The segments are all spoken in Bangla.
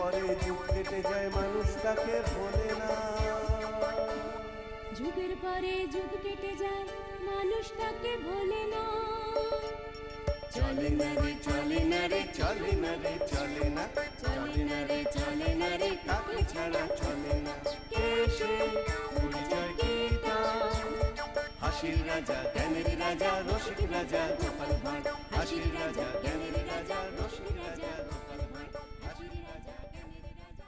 পরে যুগ কেটে যায় মানুষ তাকে ভোলে না। যুগের পরে যুগ কেটে যায় মানুষ তাকে ভোলে না। চলে না রে চলে না রে চলে না রে চলে না, চলে না রে চলে না রে তাকে ছাড়া চলে না। কে সে পরিচয় কি তার? হাসির রাজা জ্ঞানের রাজা রসিক রাজা গোপাল ভাঁড়। হাসির রাজা জ্ঞানের রাজা রসিক রাজা গোপাল ভাঁড়। হাসির রাজা জ্ঞানের রাজা।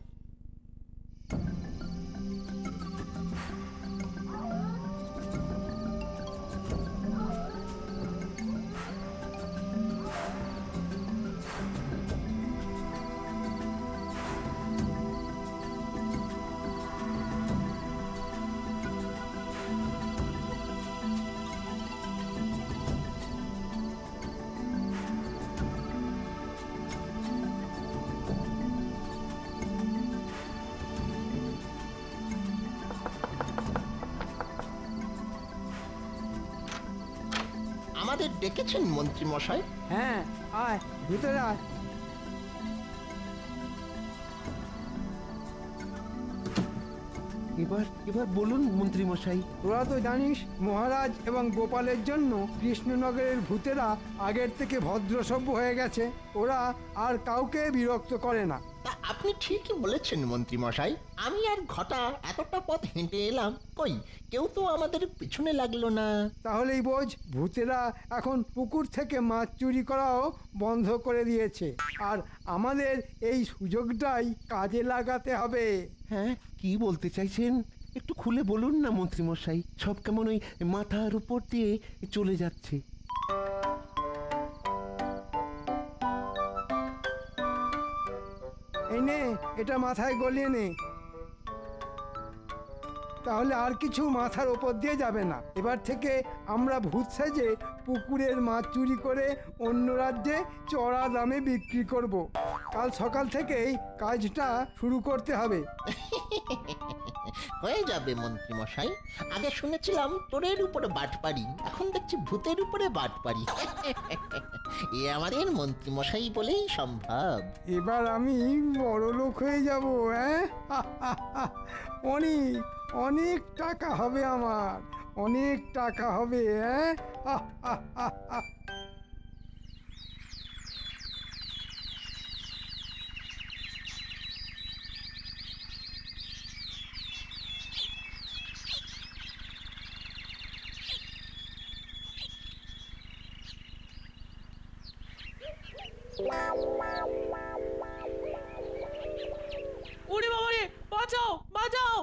আমাদের ডেকেছেন মন্ত্রী মশাই? হ্যাঁ, আয় ভিতরে আয়। এবার বলুন মন্ত্রী মশাই। তোরা তো জানিস মহারাজ এবং গোপালের জন্য কৃষ্ণনগরের ভূতেরা আগের থেকে ভদ্রসভ্য হয়ে গেছে। ওরা আর কাউকে বিরক্ত করে না। তা আপনি ঠিকই বলেছেন মন্ত্রী মশাই। আমি আর ঘটা এতটা পথ হেঁটে এলাম, কই কেউ তো আমাদের পিছনে লাগলো না। তাহলেই বোঝ ভূতেরা এখন পুকুর থেকে মাছ চুরি করাও বন্ধ করে দিয়েছে। আর আমাদের এই সুযোগটাই কাজে লাগাতে হবে। হ্যাঁ, কি বলতে চাইছেন একটু খুলে বলুন না মন্ত্রী মশাই। সব কেমন ওই মাথার উপর দিয়ে চলে যাচ্ছে। এই নে, এটা মাথায় গলিয়ে নে, তাহলে আর কিছু মাথার ওপর দিয়ে যাবে না। এবার থেকে আমরা ভূত সেজে পুকুরের মাছ চুরি করে অন্য রাজ্যে চড়া দামে বিক্রি করব। কাল সকাল থেকেই কাজটা শুরু করতে হবে। হয়ে যাবে মন্ত্রী মশাই। আগে শুনেছিলাম তোরের উপরে বাটপাড়ি, এখন দেখছি ভূতের উপরে বাটপাড়ি। এ আমাদের মন্ত্রী মশাই বলেই সম্ভব। এবার আমি বড় লোক হয়ে যাব। হ্যাঁ, অনেক অনেক টাকা হবে আমার, অনেক টাকা হবে। হ্যাঁ, ওরে বাবা রে, বাঁচাও বাঁচাও,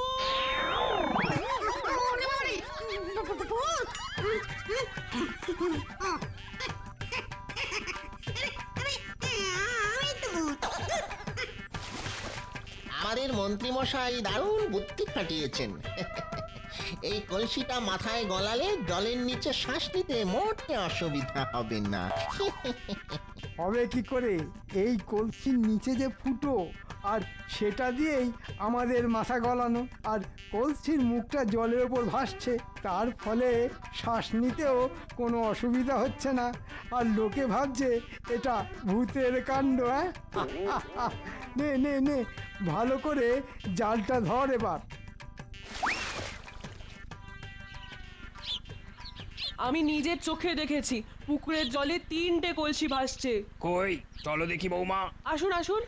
আমাদের মন্ত্রী মশাই দারুণ বুদ্ধি খাটিয়েছেন। এই কলসিটা মাথায় গলালে জলের নিচে শ্বাস নিতে মোটে অসুবিধা হবে না। হবে কি করে? এই কলসির নিচে যে ফুটো, আর সেটা দিয়েই আমাদের মাথা গলানো, আর কলসির মুখটা জলের ওপর ভাসছে, তার ফলে শ্বাস নিতেও কোনো অসুবিধা হচ্ছে না। আর লোকে ভাবছে এটা ভূতের কাণ্ড। হ্যাঁ, নে নে নে, ভালো করে জালটা ধর এবার। আমি নিজের চোখে দেখেছি পুকুরের জলে 3টে কলসি ভাসছে। কই চলো দেখি বৌমা। আসুন আসুন।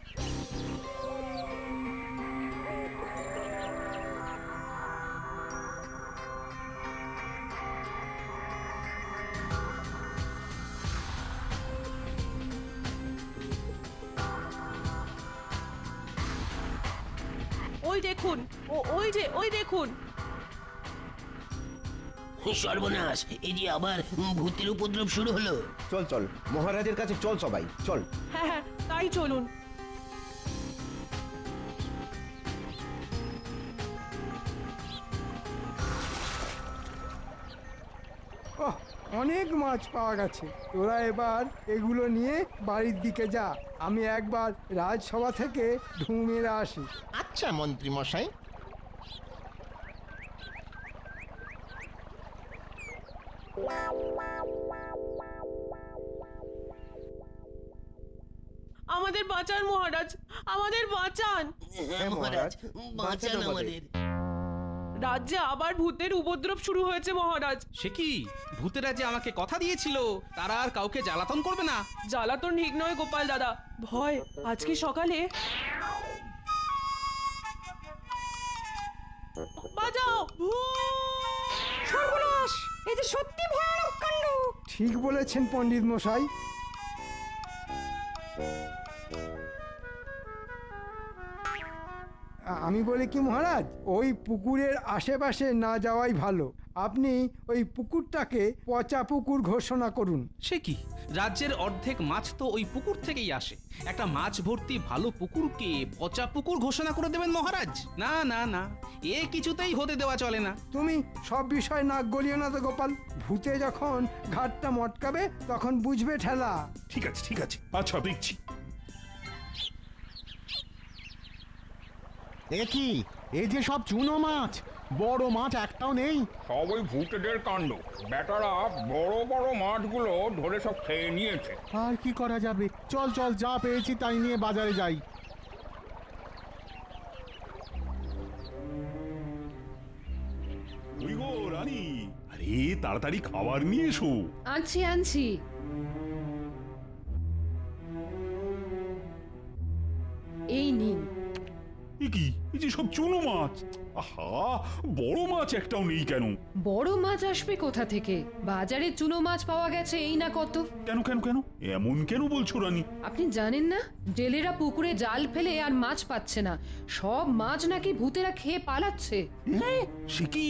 ওই দেখুন, ওই দেখুন। সর্বনাশ, এই যে আবার ভূতের উপদ্রব শুরু হলো। চল চল মহারাজের কাছে চল, সবাই চল। হ্যাঁ হ্যাঁ, তাই চলুন। ওহ, অনেক মাছ পাওয়া গেছে। তোরা এবার এগুলো নিয়ে বাড়ির দিকে যা, আমি একবার রাজসভা থেকে ঢু মেরে আসি। আচ্ছা মন্ত্রী মশাই। আমাদের বাঁচান মহারাজ, আমাদের বাঁচান। হ্যাঁ মহারাজ, বাঁচান আমাদের। রাজ্যে আবার ভূতের উপদ্রব শুরু হয়েছে মহারাজ। সে কি? ভূতেরা যে আমাকে কথা দিয়েছিল তারা আর কাউকে জ্বালাতন করবে না। জ্বালাতন ঠিক নয় গোপাল দাদা, ভয়। আজকে সকালে বাজাও, সর্বনাশ, এই যে সত্যি ভয়ানক কাণ্ড। ঠিক বলেছেন পণ্ডিত মশাই। আমি বলি কি মহারাজ, ওই পুকুরের আশেপাশে না যাওয়াই ভালো। আপনি ওই পুকুরটাকে পচা পুকুর ঘোষণা করুন। সে কি? রাজ্যের অর্ধেক মাছ তো ওই পুকুর থেকেই আসে। একটা মাছ ভর্তি ভালো পুকুরকে পচা পুকুর ঘোষণা করে দেবেন মহারাজ? না না না, এ কিছুতেই হতে দেওয়া চলে না। তুমি সব বিষয় নাক গলিও না তো গোপাল। ভূতে যখন ঘাটটা মটকাবে তখন বুঝবে ঠেলা। ঠিক আছে ঠিক আছে, আচ্ছা দেখছি। দেখি এই যে সব চুনো মাছ, বড় মাছ একটাও নেই। সব ওই ভূতেদের কাণ্ড। বেটারা বড় বড় মাছগুলো ধরে সব খেয়ে নিয়েছে। আর কি করা যাবে, চল চল, যা পেয়েছি তাই নিয়ে বাজারে যাই। ওই গো রানী, আরে তাড়াতাড়ি খাবার নিয়ে এসো। আনছি আনছি। এই নিন। কি এই যে সব চুনো মাছ? আহা, বড় মাছ একটাও নেই কেন? বড় মাছ আসবে কোথা থেকে? বাজারে চুনো মাছ পাওয়া গেছে এই না কত। কেন কেন কেন এমন কেন বলছো রানী? আপনি জানেন না, জেলেরা পুকুরে জাল ফেলে আর মাছ পাচ্ছে না, সব মাছ নাকি ভূতেরা খেয়ে পালাচ্ছে। সে কি?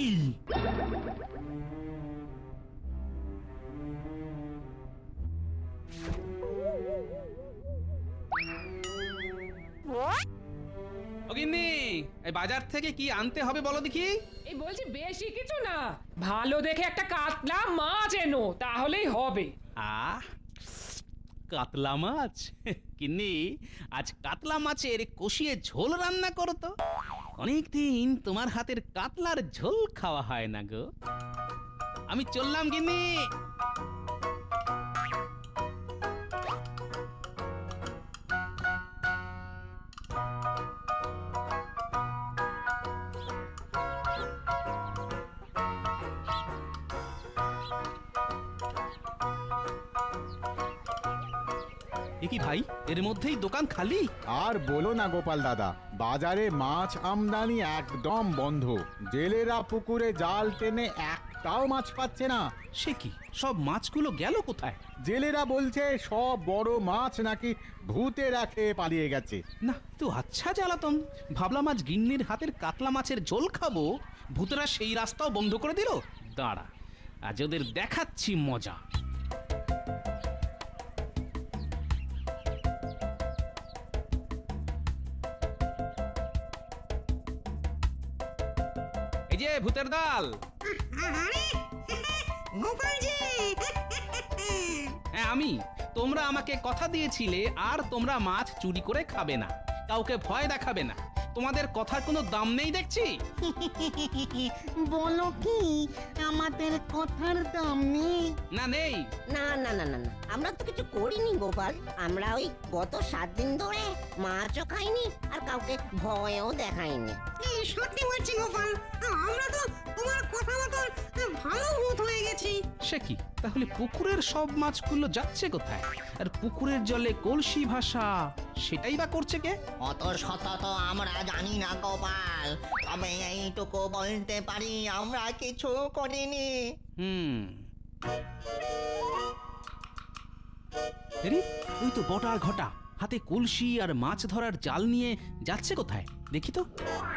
অগিন্নি, এই বাজার থেকে কি আনতে হবে বলো দেখি। এই বলছি বেশি কিছু না, ভালো দেখে একটা কাতলা মাছ এনো, তাহলেই হবে। আহ, কাতলা মাছ? কিন্নি, আজ কাতলা মাছের কষিয়ে ঝোল রান্না করো তো। অনেকদিন তোমার হাতের কাতলার ঝোল খাওয়া হয় না গো। আমি চললাম গিন্নি। কি ভাই, এর মধ্যেই দোকান খালি? আর বলো না গোপাল দাদা, বাজারে মাছ আমদানি একদম বন্ধ। জেলেরা পুকুরে জাল টেনে একটাও মাছ পাচ্ছে না। সে কি, সব মাছগুলো গেল কোথায়? জেলেরা বলছে সব বড় মাছ নাকি ভূতেরা খেয়ে পালিয়ে গেছে। না তো আচ্ছা জ্বালাতন, ভাবলাম আজ গিন্নির হাতের কাতলা মাছের ঝোল খাবো, ভূতেরা সেই রাস্তাও বন্ধ করে দিল। দাঁড়া, আজ ওদের দেখাচ্ছি মজা। এই যে ভূতের দল। হ্যাঁ আমি। তোমরা আমাকে কথা দিয়েছিলে আর তোমরা মাছ চুরি করে খাবে না, কাউকে ভয় দেখাবে না। তোমাদের কথার কোনো দাম নেই দেখছি। বলো কি আমাদের কথার দাম নেই? না নেই। না না না না না, আমরা তো কিছু করিনি গোপাল। আমরা ওই গত 7 দিন ধরে মাছও খাইনি আর কাউকে ভয়ও দেখাইনি। সত্যি বলছি গোপাল, আমরা তো তোমার কথা মতো ভালো ভূত হয়ে গেছি। সে কি, তাহলে পুকুরের সব মাছগুলো যাচ্ছে কোথায়? আর পুকুরের জলে কলসি ভাষা, সেটাই বা করছে কে? অত শত তো আমরা জানি না গোপাল, তবে এইটুকু বলতে পারি আমরা কিছু করিনি। ওই তো বটার ঘটা, হাতে কলসি আর মাছ ধরার জাল নিয়ে যাচ্ছে কোথায় দেখি তো।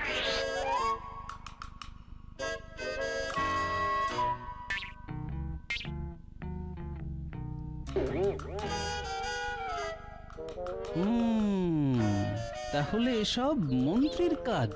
তাহলে এসব মন্ত্রীর কাজ।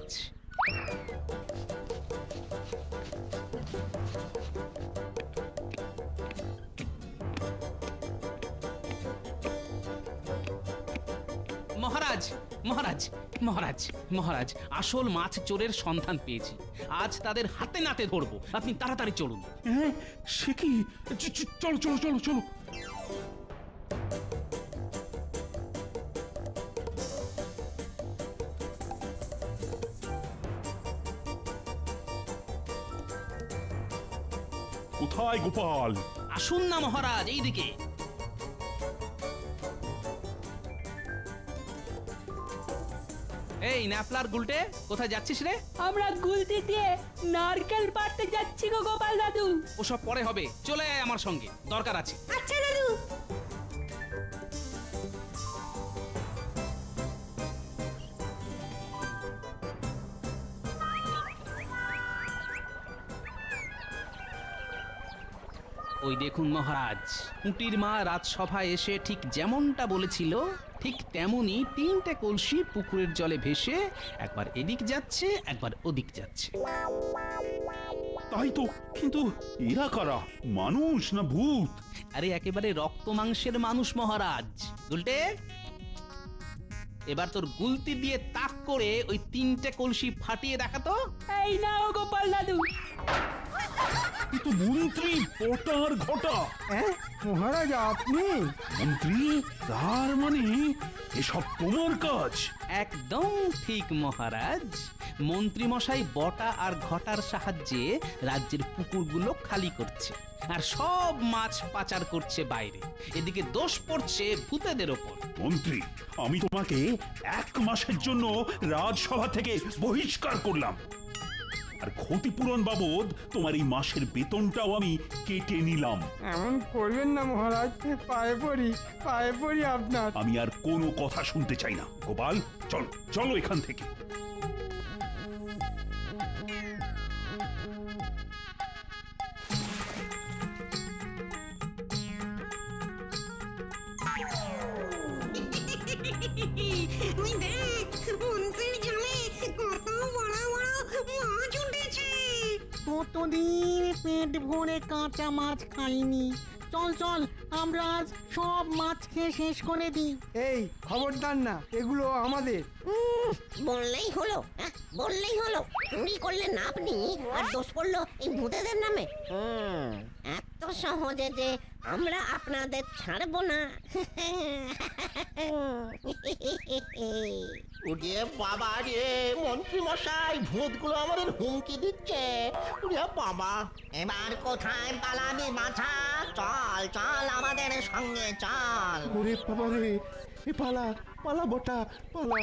মহারাজ মহারাজ মহারাজ মহারাজ, আসল মাছ চোরের সন্ধান পেয়েছি। আজ তাদের হাতে নাতে ধরবো, আপনি তাড়াতাড়ি চলুন। হ্যাঁ সে কি, চলো চলো চলো চলো। কোথায় গোপাল? আসুন না মহারাজ, এইদিকে। এই ন্যাপলার গুলটে, কোথায় যাচ্ছিস রে? আমরা গুলতি দিয়ে নারকেল পাড়তে যাচ্ছি গো গোপাল দাদু। ওসব পরে হবে, চলে আয় আমার সঙ্গে, দরকার আছে। আচ্ছা দাদু। ওই দেখুন মহারাজ, কুটির মা রাজসভায় এসে ঠিক যেমনটা বলেছিল ঠিক তেমনি 3টে কলসি পুকুরের জলে ভেসে একবার এদিক যাচ্ছে একবার ওদিক যাচ্ছে। তাই তো, কিন্তু এরা কারা? মানুষ না ভূত? আরে একেবারে রক্ত মাংসের মানুষ মহারাজ। গুলটে, এবার তোর গুলতি দিয়ে তাক করে ওই 3টে কলসি ফাটিয়ে দেখাতো। এই নাও গোপাল দাদু। কিন্তু মন্ত্রী পটার ঘটা। মহারাজ আপনি? মন্ত্রী, তার মানে এসব তোমার কাজ? একদম ঠিক মহারাজ। মন্ত্রী মশাই বটা আর ঘটার সাহায্যে রাজ্যের পুকুরগুলো খালি করছে আর সব মাছ পাচার করছে বাইরে। এদিকে দোষ পড়ছে ভূতেদের ওপর। মন্ত্রী, আমি তোমাকে 1 মাসের জন্য রাজসভা থেকে বহিষ্কার করলাম, আর ক্ষতিপূরণ বাবদ তোমার এই মাসের বেতনটাও আমি কেটে নিলাম। এমন করবেন না মহারাজ, পায়ে পড়ি আপনার। আমি আর কোনো কথা শুনতে চাই না। গোপাল, চলো চলো এখান থেকে। ওই দেখ, মন্ত্রীর জালে কত বড় বড় মাছ উঠেছে। কতদিন পেট ভরে কাঁচা মাছ খাইনি। চল চল, আমরা আজ সব মাছ খেয়ে শেষ করে দিই। এই খবরদার না, এগুলো আমাদের। বললেই হলো, বললেই হলো। চুরি করলেন না আপনি, আর দোষ পড়লো এই ভূতেদের নামে। এত সহজে যে আমরা আপনাদের ছাড়বো না। উড়িয়ে বাবা রে, মন্ত্রী মশাই, ভূতগুলো আমাদের হুমকি দিচ্ছে। উড়িয়ে বাবা, এবার কোথায় পালাবি বাছা? চল চল আমাদের সঙ্গে চল। ওরে বাবা রে, এ পালা পালা বটা পালা।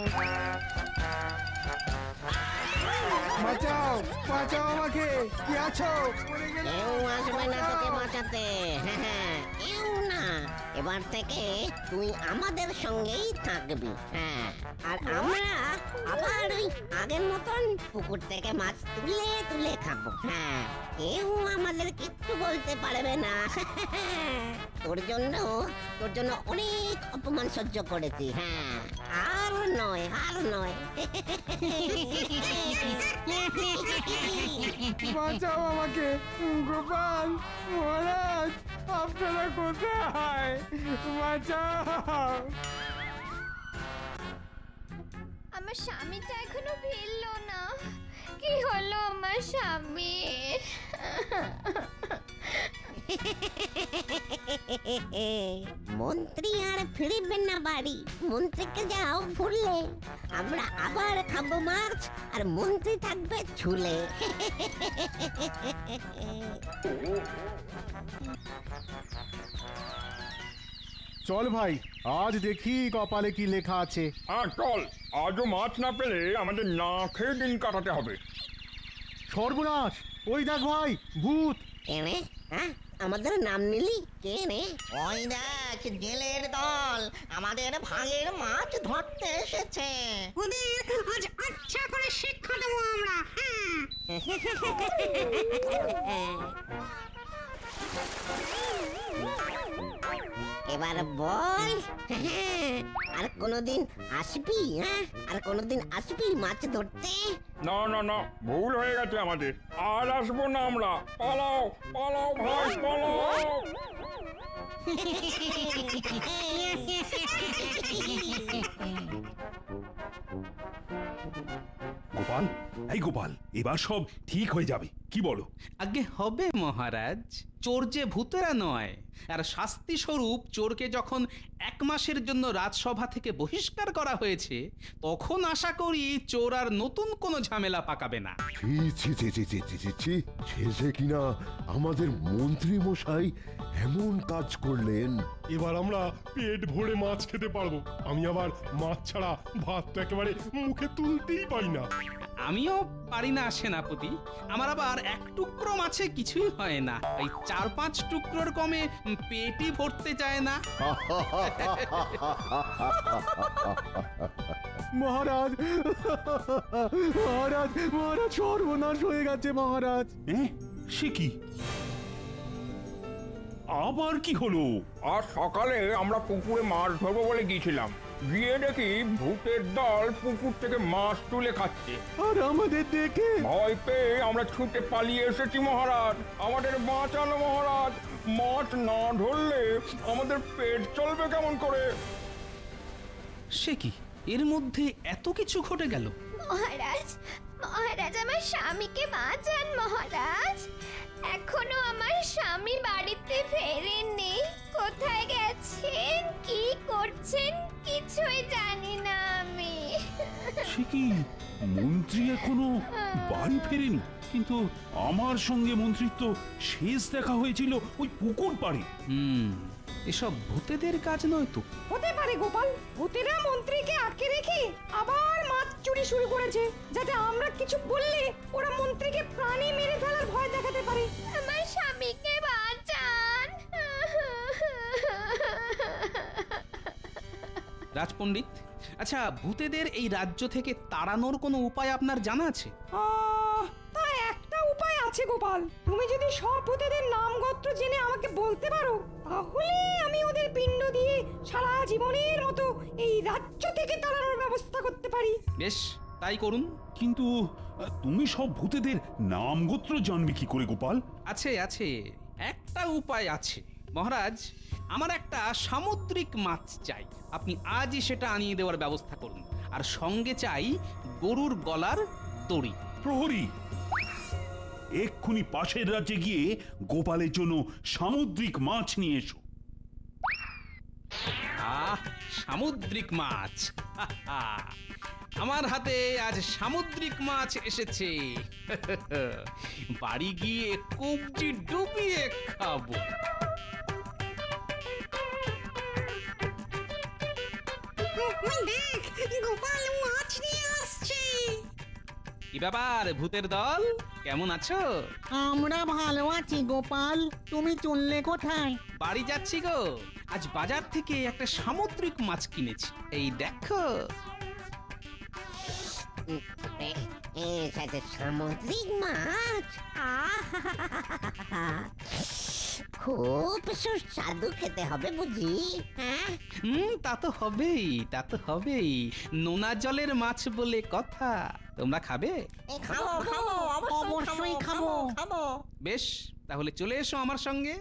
বাঁচাও বাঁচাও আমাকে, কি আছো? কেউ আসবে না তোকে বাঁচাতে। হ্যাঁ, কেউ না। এবার থেকে তুই আমাদের সঙ্গেই থাকবি। হ্যাঁ, আর আমরা আবার ওই আগের মতন পুকুর থেকে মাছ তুলে তুলে খাবো। হ্যাঁ, কেউ আমাদের কিচ্ছু বলতে পারবে না। তোর জন্য অনেক অপমান সহ্য করেছি। হ্যাঁ, আর নয় আর নয়। বাঁচাও আমাকে, গোপাল, মহারাজ, আপনারা কোথায়? বাঁচাও। আমার স্বামীটা এখনো ফিরলো না। কি হলো আমার স্বামী? মন্ত্রী আর ফিরবেন না বাড়ি। মন্ত্রীকে যাও ভুললে। আমরা আবার খাবো মাছ, আর মন্ত্রী থাকবে ঝুলে। চল ভাই, আজ দেখি কপালে কি লেখা আছে। হ্যাঁ চল, আজও মাছ না পেলে আমাদের না খেয়ে দিন কাটাতে হবে। সর্বনাশ, ওই দেখ ভাই, ভূত। কেনে? হ্যাঁ, আমাদের নাম নিলি? কে রে? ওই দেখ, জেলের দল আমাদের ভাগের মাছ ধরতে এসেছে। ওদের আজ আচ্ছা করে শিক্ষা দেবো আমরা। এবার বল, আর কোনদিন আসবি? হ্যাঁ, আর কোনদিন আসবি মাছ ধরতে? না না না, ভুল হয়ে গেছে আমাদের। আর আসবো না আমরা। পালাও পালাও ভাই, পালাও। গোপাল, এই গোপাল, এবার সব ঠিক হয়ে যাবে, কি বলো? আগে হবে মহারাজ। চোর যে ভূতেরা নয়, আর শাস্তি স্বরূপ চোরকে যখন 1 মাসের জন্য রাজসভা থেকে বহিষ্কার করা হয়েছে, তখন আশা করি চোর আর নতুন কোনো ঝামেলা পাকাবে না। শেষে কিনা আমাদের মন্ত্রী মশাই এমন কাজ করলেন। এবার আমরা পেট ভরে মাছ খেতে পারবো। আমি আবার মাছ ছাড়া ভাত তো একেবারে মুখে তুলতেই পারি না। আমিও পারি না সেনাপতি, আমার আবার 1 টুকরো মাছে কিছুই হয় না, এই 4-5 টুকরোর কমে পেটই ভরতে চায় না। মহারাজ মহারাজ মহারাজ সর্বনাশ হয়ে গেছে মহারাজ। সে কি? আবার কি হলো? আজ সকালে আমরা পুকুরে মাছ ধরবো বলে গিয়েছিলাম, গিয়ে দেখি ভূতের দল পুকুর থেকে মাছ তুলে খাচ্ছে। আর আমাদের দেখে ভয় পেয়ে আমরা ছুটে পালিয়ে এসেছি মহারাজ। আমাদের বাঁচানো মহারাজ, মাছ না ধরলে আমাদের পেট চলবে কেমন করে? সে কি, এর মধ্যে এত কিছু ঘটে গেল? মহারাজ, মহারাজ আমার স্বামীকে বাঁচান মহারাজ। এখনো আমার স্বামী বাড়িতে ফেরেননি। কোথায় গেছেন, কি করছেন কিছুই জানি না আমি। সে কি, মন্ত্রী এখনো বাড়ি ফেরেনি? কিন্তু আমার সঙ্গে মন্ত্রীর তো শেষ দেখা হয়েছিল ওই পুকুর পাড়ে। এসব ভূতেদের কাজ নয় তো? হতে পারে গোপাল, ভূতেরা মন্ত্রীকে আটকে রেখে আবার মাছ চুরি শুরু করেছে, যাতে আমরা কিছু বললে ওরা মন্ত্রীকে প্রাণে মেরে ফেলার ভয় দেখাতে পারে। আমার স্বামীকে বাঁচান। রাজপণ্ডিত, আচ্ছা ভূতেদের এই রাজ্য থেকে তাড়ানোর কোনো উপায় আপনার জানা আছে? তা একটা উপায় আছে গোপাল, তুমি যদি সব ভূতেদের নাম গোত্র জেনে আমাকে বলতে পারো, তাহলে আমি ওদের পিণ্ড দিয়ে সারা জীবনের মতো এই রাজ্য থেকে তাড়ানোর ব্যবস্থা করতে পারি। বেশ, তাই করুন। কিন্তু তুমি সব ভূতেদের নাম গোত্র জানবে কি করে গোপাল? আছে আছে, একটা উপায় আছে মহারাজ। আমার একটা সামুদ্রিক মাছ চাই, আপনি আজই সেটা আনিয়ে দেওয়ার ব্যবস্থা করুন। আর সঙ্গে চাই গরুর গলার দড়ি। প্রহরী, এক্ষুনি পাশের রাজ্যে গিয়ে গোপালের জন্য সামুদ্রিক মাছ নিয়ে এসো। সামুদ্রিক মাছ, আমার হাতে আজ সামুদ্রিক মাছ এসেছে। বাড়ি গিয়ে কবজি ডুবিয়ে খাবো। দেখ, গোপাল মাছ নিয়ে আসছে। কি ব্যাপার ভূতের দল, কেমন আছো? আমরা ভালো আছি গোপাল, তুমি চললে কোথায়? বাড়ি যাচ্ছি গো, আজ বাজার থেকে একটা সামুদ্রিক মাছ কিনেছি, এই দেখো। সামুদ্রিক মাছ খুব সুস্বাদু খেতে হবে বুঝি। তা তো হবেই, তা তো হবেই। নোনা জলের মাছ বলে কথা। তোমরা খাবে? অবশ্যই খাবো। বেশ, তাহলে চলে এসো আমার সঙ্গে।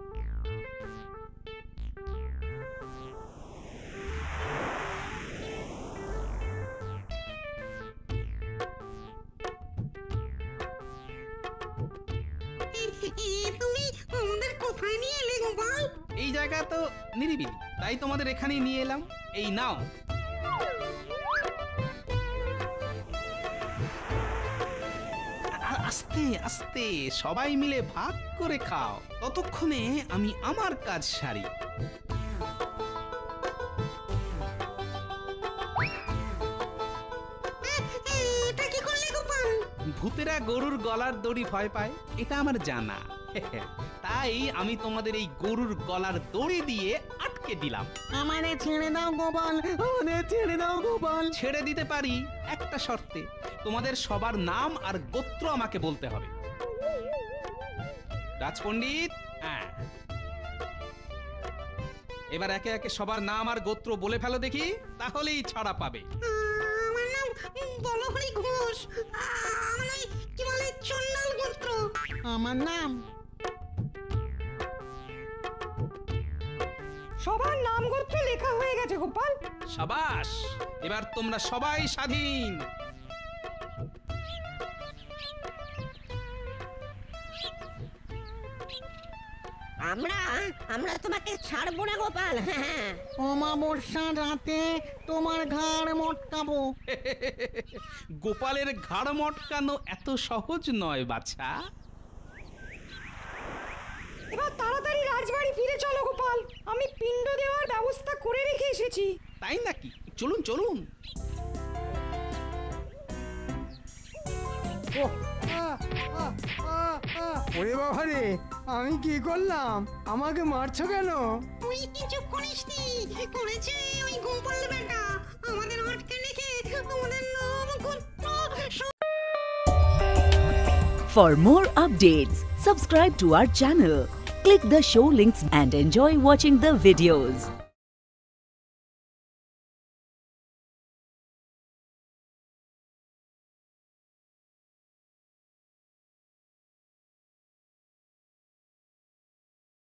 তুমি আমাদের কোথায় নিয়ে এলে গোপাল? এই জায়গা তো নিরিবিলি, তাই তোমাদের এখানেই নিয়ে এলাম। এই নাও। আস্তে আস্তে সবাই মিলে ভাগ করে খাও, ততক্ষণে আমি আমার কাজ সারি। ভূতেরা গরুর গলার দড়ি ভয় পায়, এটা আমার জানা। তাই আমি তোমাদের এই গরুর গলার দড়ি দিয়ে আটকে দিলাম। আমারে ছেড়ে দাও গোপাল, আমাদের ছেড়ে দাও গোপাল। ছেড়ে দিতে পারি একটা শর্তে, তোমাদের সবার নাম আর গোত্র আমাকে বলতে হবে। রাজপণ্ডিত, হ্যাঁ, এবার একে একে সবার নাম আর গোত্র বলে ফেলো দেখি, তাহলেই ছাড়া পাবে। আমার নাম বলহরি ঘোষ। আমার কি বলে চন্ডাল গোত্র। আমার নাম। সবার নাম গোত্র লেখা হয়ে গেছে গোপাল। সাবাস, এবার তোমরা সবাই স্বাধীন। আমরা আমরা তোমাকে ছাড়বো না গোপাল। হ্যাঁ অমাবস্যার রাতে তোমার ঘাড় মটকাবো। গোপালের ঘাড় মটকানো এত সহজ নয় বাছা। এবার তাড়াতাড়ি রাজবাড়ি ফিরে চলো গোপাল, আমি পিণ্ড দেওয়ার ব্যবস্থা করে রেখে এসেছি। তাই নাকি? চলুন চলুন। ওরে বাবা রে, আমি কি করলাম? আমাকে মারছো কেন? তুই কিছু করিসনি, করেছে ওই গোপাল বেটা। আমাদের আটকে রেখে আমাদের নাম গোত্র। For more updates, subscribe to our channel, click the show links and enjoy watching the videos.